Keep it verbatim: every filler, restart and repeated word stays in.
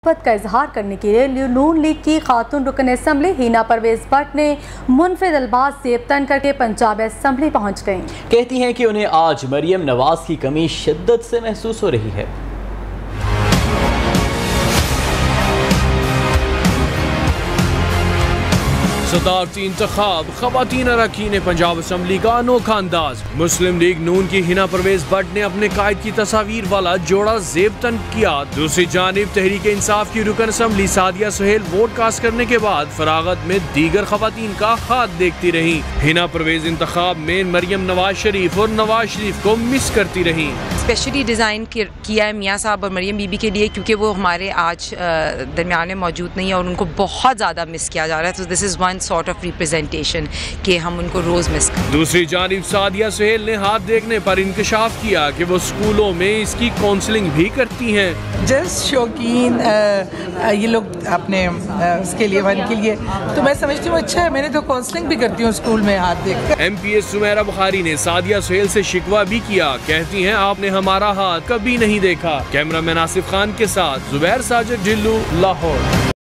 मोहब्बत का इजहार करने के लिए नून लीग की खातून रुकन असम्बली हिना परवेज भट्ट ने मुनफिद अल्फाज से तन करके पंजाब असम्बली पहुँच गईं। कहती हैं कि उन्हें आज मरियम नवाज की कमी शिद्दत से महसूस हो रही है। सदारती इंतखाब, खवातीन अरकान पंजाब असम्बली का अनोखा अंदाज। मुस्लिम लीग नून की हिना परवेज भट्ट ने अपने कायद की तस्वीर वाला जोड़ा जेब तन किया। दूसरी जानिब तहरीक इंसाफ की रुकन assembly Sadia Suhail vote cast करने के बाद फरागत में दीगर खवातीन का हाथ देखती रही। हिना परवेज इंतखाब में मरियम नवाज शरीफ और नवाज शरीफ को मिस करती रही। स्पेशली डिज़ाइन किया है मियाँ साहब और मरियम बीबी के लिए, क्योंकि वो हमारे आज दरमियान में मौजूद नहीं है और उनको बहुत ज़्यादा मिस किया जा रहा है। तो this is one sort of representation कि हम उनको रोज़ मिस करें। दूसरी जानिब सादिया सुहेल ने हाथ देखने पर इंकशाफ किया कि वो स्कूलों में इसकी काउंसलिंग भी करती हैं। जस्ट शौकीन ये लोग अपने उसके लिए वन के लिए, तो मैं समझती हूँ अच्छा है। मैंने तो काउंसलिंग भी करती हूँ स्कूल में हाथ देख। M P S Sumera Bukhari ने सादिया सुहेल से शिकवा भी किया। कहती हैं आपने हमारा हाथ कभी नहीं देखा। कैमरामैन आसिफ खान के साथ जुबैर साजिद ढिल्लू, लाहौर।